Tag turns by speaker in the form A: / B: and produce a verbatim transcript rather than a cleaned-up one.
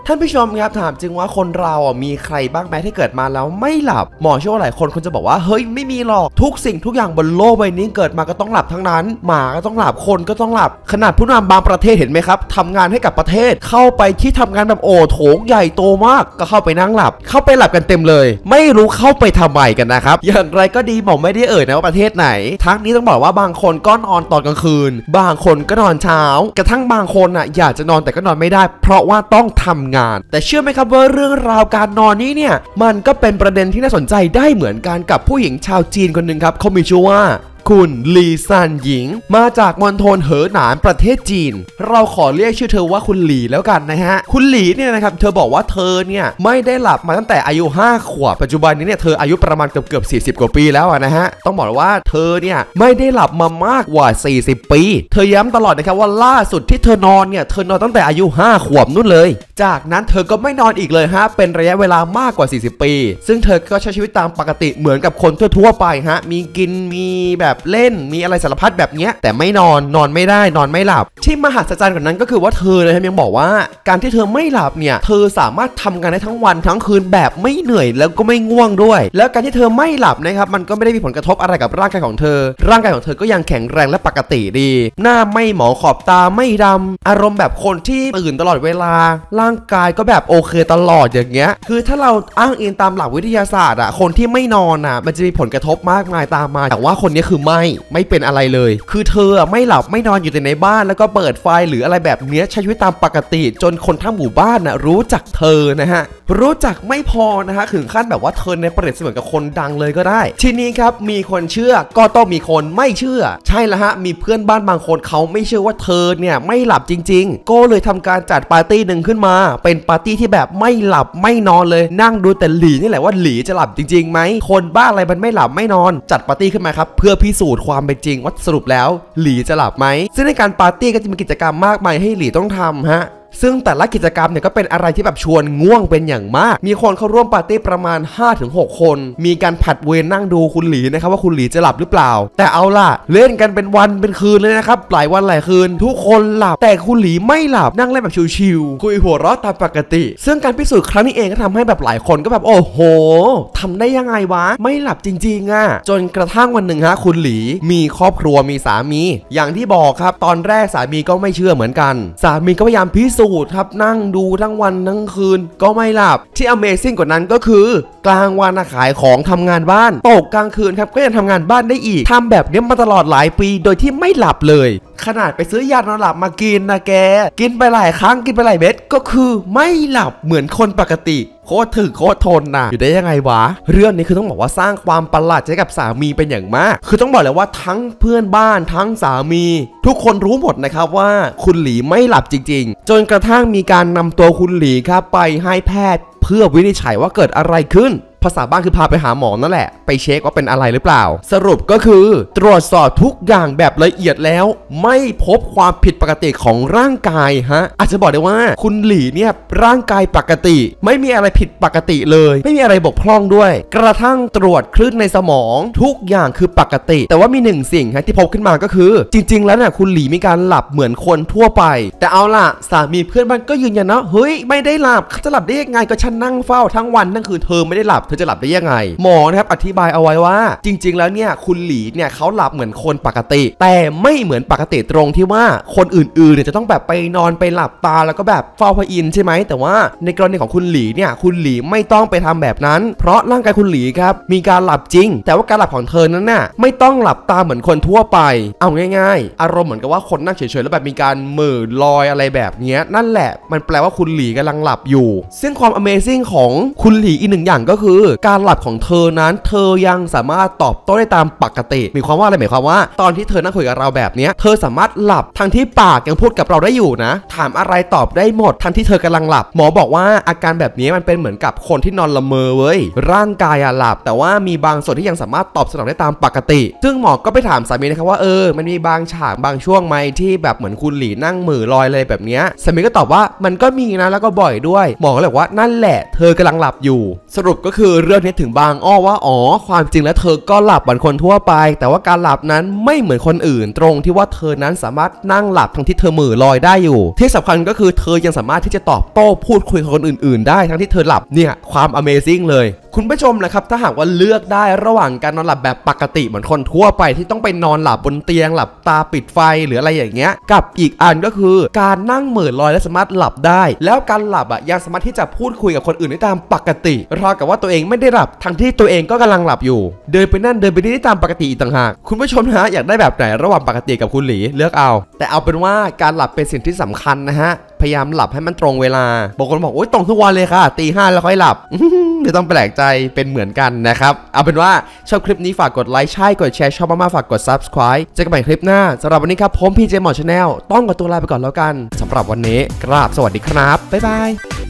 A: ท่านผู้ชมครับถามจริงว่าคนเราอ่ะมีใครบ้างไหมที่เกิดมาแล้วไม่หลับหมอเชื่อว่าหลายคนคนจะบอกว่าเฮ้ยไม่มีหรอกทุกสิ่งทุกอย่างบนโลกใบนี้เกิดมาก็ต้องหลับทั้งนั้นหมาก็ต้องหลับคนก็ต้องหลับขนาดผู้นำบางประเทศเห็นไหมครับทำงานให้กับประเทศเข้าไปที่ทำงานแบบโอ้โถงใหญ่โตมากก็เข้าไปนั่งหลับเข้าไปหลับกันเต็มเลยไม่รู้เข้าไปทำไมกันนะครับอย่างไรก็ดีหมอไม่ได้เอ่ยนะว่าประเทศไหนทั้งนี้ต้องบอกว่าบางคนก็นอนตอนกลางคืนบางคนก็นอนเช้ากระทั่งบางคนอ่ะอยากจะนอนแต่ก็นอนไม่ได้เพราะว่าต้องทำงานแต่เชื่อไหมครับว่าเรื่องราวการนอนนี้เนี่ยมันก็เป็นประเด็นที่น่าสนใจได้เหมือนกันกับผู้หญิงชาวจีนคนหนึ่งครับเขามีชื่อว่าคุณหลี่ซันหญิงมาจากมณฑลเหอหนานประเทศจีนเราขอเรียกชื่อเธอว่าคุณหลี่แล้วกันนะฮะคุณหลี่เนี่ยนะครับเธอบอกว่าเธอเนี่ยไม่ได้หลับมาตั้งแต่อายุห้าขวบปัจจุบันนี้เนี่ยเธออายุประมาณเกือบเกือบสี่สิบกว่าปีแล้วนะฮะต้องบอกว่าเธอเนี่ยไม่ได้หลับมามากกว่าสี่สิบปีเธอย้ำตลอดนะครับว่าล่าสุดที่เธอนอนเนี่ยเธอนอนตั้งแต่อายุห้าขวบนู่นเลยจากนั้นเธอก็ไม่นอนอีกเลยฮะเป็นระยะเวลามากกว่าสี่สิบปีซึ่งเธอก็ใช้ชีวิตตามปกติเหมือนกับคนทั่วๆไปฮะมีกินมีแบบเล่นมีอะไรสารพัดแบบนี้แต่ไม่นอนนอนไม่ได้นอนไม่หลับที่มหัศจรรย์กว่านั้นก็คือว่าเธอเลยยังบอกว่าการที่เธอไม่หลับเนี่ยเธอสามารถทำงานได้ทั้งวันทั้งคืนแบบไม่เหนื่อยแล้วก็ไม่ง่วงด้วยแล้วการที่เธอไม่หลับนะครับมันก็ไม่ได้มีผลกระทบอะไรกับร่างกายของเธอร่างกายของเธอก็ยังแข็งแรงและปกติดีหน้าไม่หมองขอบตาไม่ดำอารมณ์แบบคนที่ตื่นตลอดเวลาร่างกายก็แบบโอเคตลอดอย่างเงี้ยคือถ้าเราอ้างอิงตามหลักวิทยาศาสตร์อ่ะคนที่ไม่นอนอ่ะมันจะมีผลกระทบมากมายตามมาแต่ว่าคนนี้คือไม่ไม่เป็นอะไรเลยคือเธอไม่หลับไม่นอนอยู่แต่ในบ้านแล้วก็เปิดไฟหรืออะไรแบบนี้ใช้ชีวิตตามปกติจนคนทั้งหมู่บ้านนะรู้จักเธอนะฮะรู้จักไม่พอนะฮะถึงขั้นแบบว่าเธอในประเด็นเสมือนกับคนดังเลยก็ได้ทีนี้ครับมีคนเชื่อก็ต้องมีคนไม่เชื่อใช่แล้วฮะมีเพื่อนบ้านบางคนเขาไม่เชื่อว่าเธอเนี่ยไม่หลับจริงๆก็เลยทำการจัดปาร์ตี้หนึ่งขึ้นมาเป็นปาร์ตี้ที่แบบไม่หลับไม่นอนเลยนั่งดูแต่หลีนี่แหละว่าหลีจะหลับจริงๆไหมคนบ้าอะไรมันไม่หลับไม่นอนจัดปาร์ตี้ขึ้นมาครับเพื่อพิสูจน์ความเป็นจริงว่าสรุปแล้วหลีจะหลับไหมซึ่งในการปาร์ตี้ก็จะมีกิจกรรมมากมายให้หลีต้องทำฮะซึ่งแต่ละกิจกรรมเนี่ยก็เป็นอะไรที่แบบชวนง่วงเป็นอย่างมากมีคนเข้าร่วมปาร์ตี้ประมาณ ห้าถึงหก คนมีการผัดเวรนั่งดูคุณหลีนะครับว่าคุณหลีจะหลับหรือเปล่าแต่เอาล่ะเล่นกันเป็นวันเป็นคืนเลยนะครับหลายวันหลายคืนทุกคนหลับแต่คุณหลีไม่หลับนั่งเล่นแบบชิวๆคุยหัวเราะตามปกติซึ่งการพิสูจน์ครั้งนี้เองก็ทำให้แบบหลายคนก็แบบโอ้โหทำได้ยังไงวะไม่หลับจริงๆอ่ะจนกระทั่งวันหนึ่งฮะคุณหลีมีครอบครัวมีสามีอย่างที่บอกครับตอนแรกสามีก็ไม่เชื่อเหมือนกันสามีก็พยายามพิสูจน์ครับนั่งดูทั้งวันทั้งคืนก็ไม่หลับที่ Amazing กว่านั้นก็คือกลางวันขายของทำงานบ้านตกกลางคืนครับก็ยังทำงานบ้านได้อีกทำแบบนี้มาตลอดหลายปีโดยที่ไม่หลับเลยขนาดไปซื้อยานอนหลับมากินนะแกกินไปหลายครั้งกินไปหลายเม็ดก็คือไม่หลับเหมือนคนปกติโคตรถึกโคตรทนนะอยู่ได้ยังไงวะเรื่องนี้คือต้องบอกว่าสร้างความประหลาดใจกับสามีเป็นอย่างมากคือต้องบอกเลยว่าทั้งเพื่อนบ้านทั้งสามีทุกคนรู้หมดนะครับว่าคุณหลีไม่หลับจริงๆจนกระทั่งมีการนำตัวคุณหลีครับไปให้แพทย์เพื่อวินิจฉัยว่าเกิดอะไรขึ้นภาษาบ้านคือพาไปหาหมอนั่นแหละไปเช็คว่าเป็นอะไรหรือเปล่าสรุปก็คือตรวจสอบทุกอย่างแบบละเอียดแล้วไม่พบความผิดปกติของร่างกายฮะอาจจะบอกได้ว่าคุณหลีเนี่ยร่างกายปกติไม่มีอะไรผิดปกติเลยไม่มีอะไรบกพร่องด้วยกระทั่งตรวจคลื่นในสมองทุกอย่างคือปกติแต่ว่ามีหนึ่งสิ่งฮะที่พบขึ้นมาก็คือจริงๆแล้วเนี่ยคุณหลีมีการหลับเหมือนคนทั่วไปแต่เอาล่ะสามีเพื่อนบ้านก็ยืนยันนะเฮ้ยไม่ได้หลับเขาจะหลับได้ยังไงก็ฉันนั่งเฝ้าทั้งวันทั้งคืนเธอไม่ได้หลับจะหลับได้ยังไงหมอนะครับอธิบายเอาไว้ว่าจริงๆแล้วเนี่ยคุณหลีเนี่ยเขาหลับเหมือนคนปกติแต่ไม่เหมือนปกติตรงที่ว่าคนอื่นๆเนี่ยจะต้องแบบไปนอนไปหลับตาแล้วก็แบบเฝ้าพระอินทร์ใช่ไหมแต่ว่าในกรณีของคุณหลีเนี่ยคุณหลีไม่ต้องไปทำแบบนั้นเพราะร่างกายคุณหลีครับมีการหลับจริงแต่ว่าการหลับของเธอนั้นน่ะไม่ต้องหลับตาเหมือนคนทั่วไปเอาง่ายๆอารมณ์เหมือนกับว่าคนนั่งเฉยๆแล้วแบบมีการเหม่อลอยอะไรแบบนี้นั่นแหละมันแปลว่าคุณหลีกำลังหลับอยู่ซึ่งความ Amazing ของคุณหลีอีกหนึ่งอย่างก็คือการหลับของเธอนั้นเธอยังสามารถตอบโต้ได้ตามปกติมีความว่าอะไรหมายความว่าตอนที่เธอนั่งคุยกับเราแบบนี้เธอสามารถหลับทั้งที่ปากยังพูดกับเราได้อยู่นะถามอะไรตอบได้หมดทั้งที่เธอกำลังหลับหมอบอกว่าอาการแบบนี้มันเป็นเหมือนกับคนที่นอนละเมอเว้ยร่างกายอะหลับแต่ว่ามีบางส่วนที่ยังสามารถตอบสนองได้ตามปกติซึ่งหมอก็ไปถามสามีนะครับว่าเออมันมีบางฉากบางช่วงไหมที่แบบเหมือนคุณหลีนั่งมือลอยเลยแบบนี้สามีก็ตอบว่ามันก็มีนะแล้วก็บ่อยด้วยหมอก็เลยว่านั่นแหละเธอกำลังหลับอยู่สรุปก็คือเรื่องนี้ถึงบางอ้อว่าอ๋อว่าความจริงแล้วเธอก็หลับเหมือนคนทั่วไปแต่ว่าการหลับนั้นไม่เหมือนคนอื่นตรงที่ว่าเธอนั้นสามารถนั่งหลับทั้งที่เธอมือลอยได้อยู่ที่สำคัญก็คือเธอยังสามารถที่จะตอบโต้พูดคุยกับคนอื่นๆได้ทั้งที่เธอหลับเนี่ยความ Amazing เลยคุณผู้ชมนะครับถ้าหากว่าเลือกได้ระหว่างการนอนหลับแบบปกติเหมือนคนทั่วไปที่ต้องไปนอนหลับบนเตียงหลับตาปิดไฟหรืออะไรอย่างเงี้ยกับอีกอันก็คือการนั่งเหม่อลอยและสามารถหลับได้แล้วการหลับอ่ะยังสามารถที่จะพูดคุยกับคนอื่นได้ตามปกติราวกับว่าตัวเองไม่ได้หลับทั้งที่ตัวเองก็กำลังหลับอยู่เดินไปนั่นเดินไปนี่ได้ตามปกติอีกต่างหากคุณผู้ชมนะฮะอยากได้แบบไหนระหว่างปกติกับคุณหลีเลือกเอาแต่เอาเป็นว่าการหลับเป็นสิ่งที่สำคัญนะฮะพยายามหลับให้มันตรงเวลาบางคนบอกโอ๊ยตรงทุกวันเลยค่ะตีห้าแล้วค่อยหลับไม่ต้องแปลกใจเป็นเหมือนกันนะครับเอาเป็นว่าชอบคลิปนี้ฝากกดไลค์ใช่กดแชร์ชอบมากๆฝากกด Subscribe เจอกันใหม่คลิปหน้าสำหรับวันนี้ครับผมพีเจหมอชาแนลต้องขอตัวลาไปก่อนแล้วกันสำหรับวันนี้กราบสวัสดีครับบ๊ายบาย